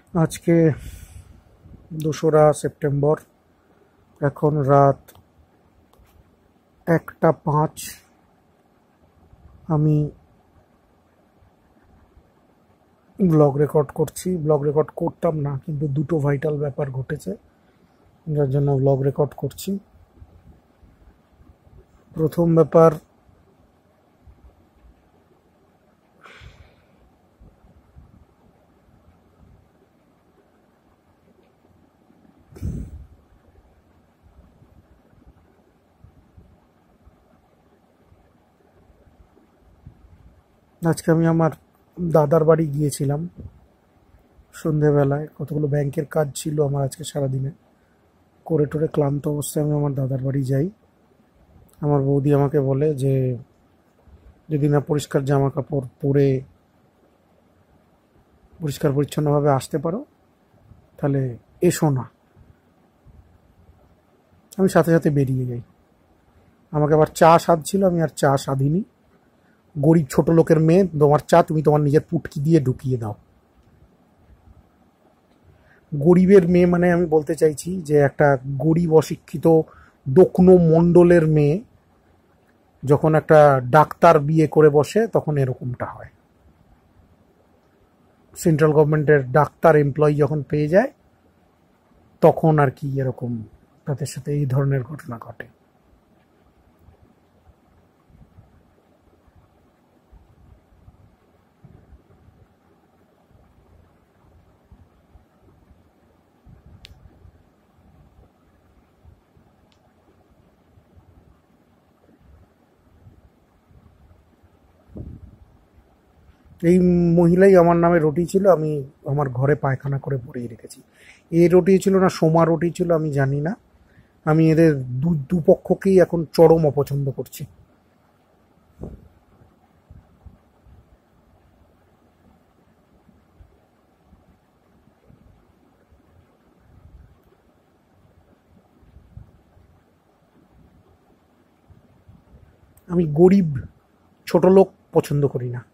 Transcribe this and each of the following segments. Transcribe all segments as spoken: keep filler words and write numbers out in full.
আজকে দোসরা সেপ্টেম্বর, এখন রাত একটা পাঁচ। আমি ব্লগ রেকর্ড করছি। ব্লগ রেকর্ড করতাম না, কিন্তু দুটো ভাইটাল ব্যাপার ঘটেছে যার জন্য ব্লগ রেকর্ড করছি। প্রথম ব্যাপার, আজকে আমি আমার দাদার বাড়ি গিয়েছিলাম সন্ধেবেলায়। কতগুলো ব্যাংকের কাজ ছিল আমার আজকে সারাদিনে, করে টোরে ক্লান্ত অবস্থায় আমি আমার দাদার বাড়ি যাই। আমার বৌদি আমাকে বলে যে যদি না পরিষ্কার জামা কাপড় পরে পরিষ্কার পরিচ্ছন্নভাবে আসতে পারো তাহলে এসো না। আমি সাথে সাথে বেরিয়ে যাই। আমাকে আবার চা সাধছিল, আমি আর চা সাধিনি। গরিব ছোট লোকের মেয়ে, তোমার চা তুমি তোমার নিজের পুটকি দিয়ে ঢুকিয়ে দাও। গরিবের মেয়ে মানে আমি বলতে চাইছি যে একটা গরিব অশিক্ষিত দক্ষিণ মণ্ডলের মেয়ে যখন একটা ডাক্তার বিয়ে করে বসে তখন এরকমটা হয়। সেন্ট্রাল গভর্নমেন্টের ডাক্তার এমপ্লয়ি যখন পেয়ে যায় তখন আর কি এরকম তাদের সাথে এই ধরনের ঘটনা ঘটে। এই মহিলাই আমার নামে রটিয়েছিল, আমি আমার ঘরে পায়খানা করে পরিয়ে রেখেছি। এ রটিয়েছিল না সোমা রটিয়েছিল আমি জানি না। আমি এদের দু দুপক্ষকেই এখন চরম অপছন্দ করছি। আমি গরিব ছোট লোক পছন্দ করি না।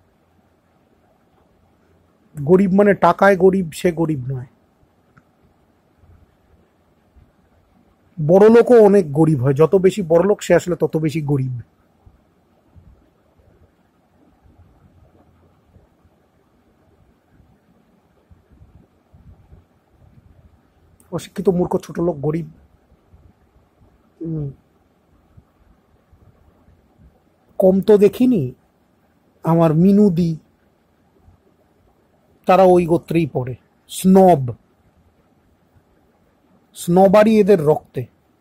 গরিব মানে টাকায় গরিব, সে গরিব নয়। বড় লোকও অনেক গরিব হয়, যত বেশি বড় লোক সে আসলে তত বেশি গরিব। অশিক্ষিত মূর্খ ছোট লোক গরিব। উম, কম তো দেখিনি। আমার মিনুদি, তারা ওই গোত্রেই পড়ে। স্নব, স্নবারই এদের রক্তে।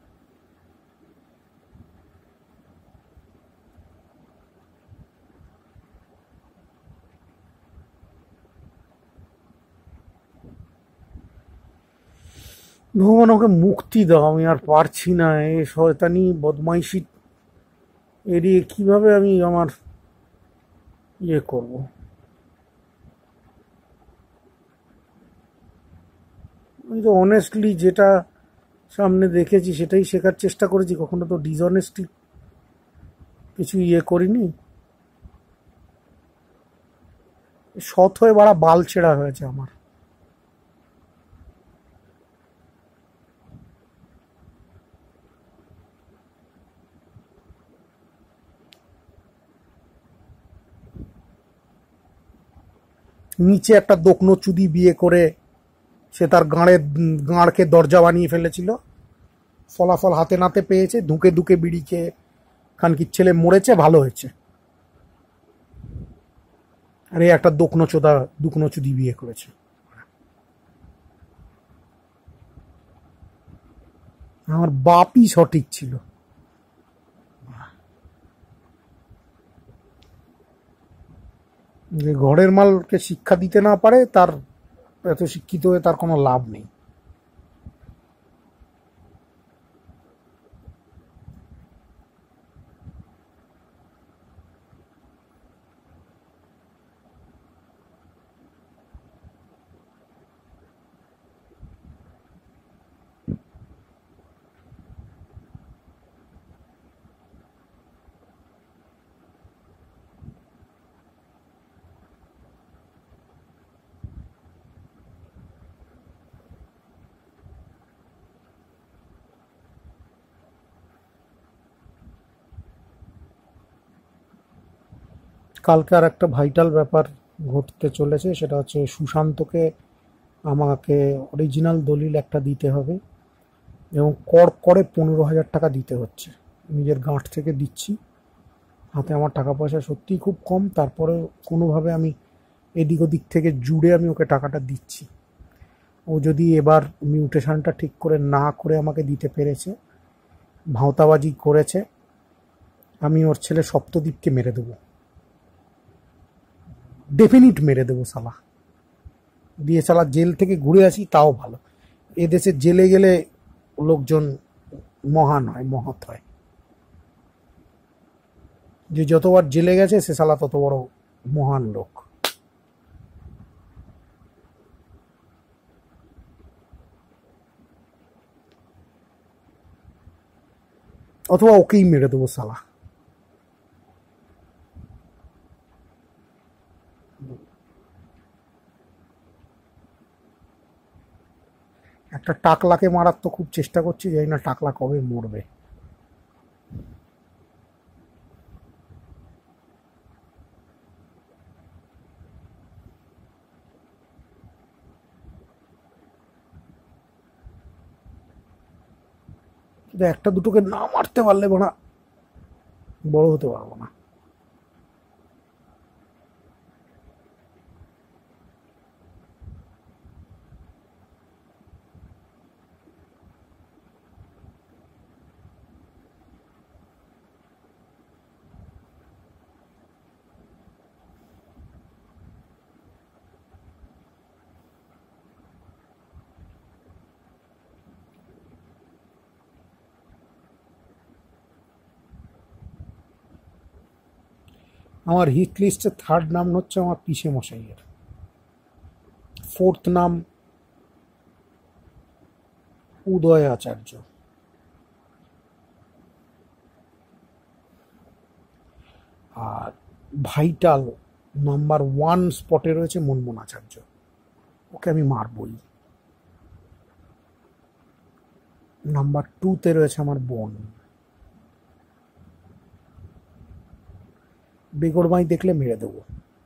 ভগবান ওকে মুক্তি দাও, আমি আর পারছি না এই শয়তানি বদমাইশি এড়িয়ে কিভাবে আমি আমার ইয়ে করব। আমি তো অনেস্টলি যেটা সামনে দেখেছি সেটাই শেখার চেষ্টা করেছি, কখনো তো ডিসঅনেস্টলি কিছু ইয়ে করিনি। সৎ হয়ে বাড়া বাল ছেঁড়া হয়েছে আমার। নিচে একটা দোকনো চুদি বিয়ে করে সে তার গাঁড়ে গাঁড়কে দরজা বানিয়ে ফেলেছিল, ফলাফল হাতে নাতে পেয়েছে, ধুকে ধুকে বিড়ি খেয়ে খানকির ছেলে মরেছে, ভালো হয়েছে। আর এই একটা দোকনো চোদা দুকনো চুদি বিয়ে করেছে। আমার বাপই সঠিক ছিল। যে ঘরের মালকে শিক্ষা দিতে না পারে তার এত শিক্ষিত হয়ে তার কোনো লাভ নেই। কালকে আর একটা ভাইটাল ব্যাপার ঘটতে চলেছে, সেটা হচ্ছে সুশান্তকে আমাকে অরিজিনাল দলিল একটা দিতে হবে এবং কর করে পনেরো হাজার টাকা দিতে হচ্ছে। নিজের গাঁট থেকে দিচ্ছি, হাতে আমার টাকা পয়সা সত্যিই খুব কম, তারপরে কোনোভাবে আমি এদিক ওদিক থেকে জুড়ে আমি ওকে টাকাটা দিচ্ছি। ও যদি এবার মিউটেশনটা ঠিক করে না করে আমাকে দিতে পেরেছে, ভাঁওতাবাজি করেছে, আমি ওর ছেলে সপ্তদ্বীপকে মেরে দেবো, ডেফিনিট মেরে দেবো সালা। দিয়ে সালা জেল থেকে ঘুরে আসি তাও ভালো। এদেশে জেলে গেলে লোকজন মহান হয়, মহৎ হয়। যে যতবার জেলে গেছে সে সালা তত বড় মহান লোক। অথবা ওকেই মেরে দেবো সালা। একটা টাকলাকে মারার তো খুব চেষ্টা করছি, জানি না টাকলা কবে মরবে। কিন্তু একটা দুটোকে না মারতে পারলে না বড় হতে পারবো না। আমার হিট লিস্টে থার্ড নাম হচ্ছে আমার পিসে মশাইয়ের, ফোর্থ নাম উদয় আচার্য, আর ভাইটাল নাম্বার ওয়ান স্পটে রয়েছে মনমোহন আচার্য। ওকে আমি মারবই। নাম্বার টুতে রয়েছে আমার বোন। বেগরমাই দেখলে মেরে দেবো।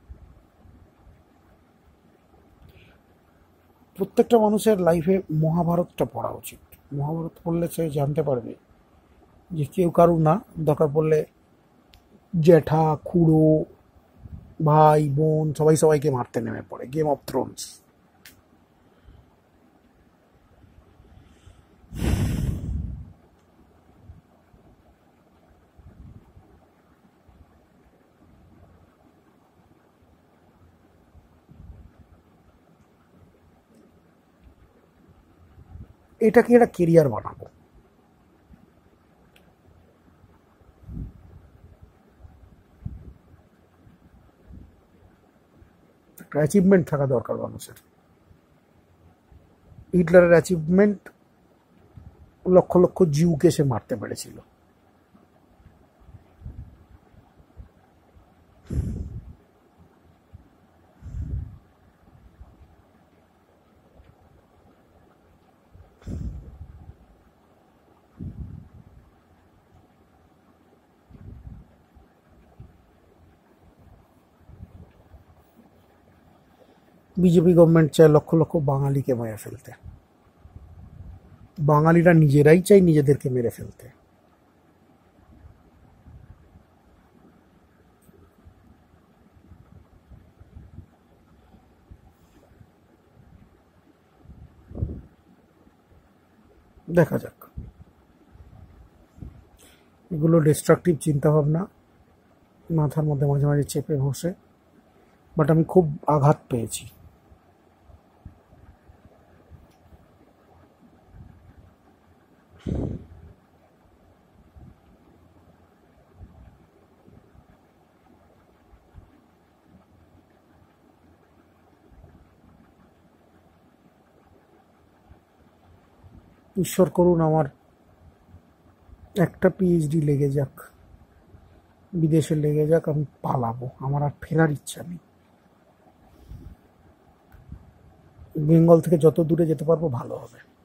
প্রত্যেকটা মানুষের লাইফে মহাভারতটা পড়া উচিত। মহাভারত পড়লে সে জানতে পারবে যে কেউ কারু না, দরকার পড়লে জ্যাঠা, খুড়ো, ভাই, বোন সবাই সবাইকে মারতে নেমে পড়ে। Game of thrones. এটাকে একটা কেরিয়ার বানাবো। একটা অ্যাচিভমেন্ট থাকা দরকার মানুষের। হিটলারের অ্যাচিভমেন্ট লক্ষ লক্ষ জিউকে সে মারতে পেরেছিল। বিজেপি গভর্নমেন্ট চায় লক্ষ লক্ষ বাঙালিকে মেরে ফেলতে। বাঙালিরা নিজেরাই চায় নিজেদেরকে মেরে ফেলতে। দেখা যাক। এগুলো ডিস্ট্রাকটিভ চিন্তাভাবনা মাথার মধ্যে মাঝে মাঝে চেপে বসে, বাট আমি খুব আঘাত পেয়েছি। ঈশ্বর করুন আমার একটা পিএইচডি লেগে যাক, বিদেশে লেগে যাক, আমি পালাবো। আমার আর ফেরার ইচ্ছা নেই। বেঙ্গল থেকে যত দূরে যেতে পারবো ভালো হবে।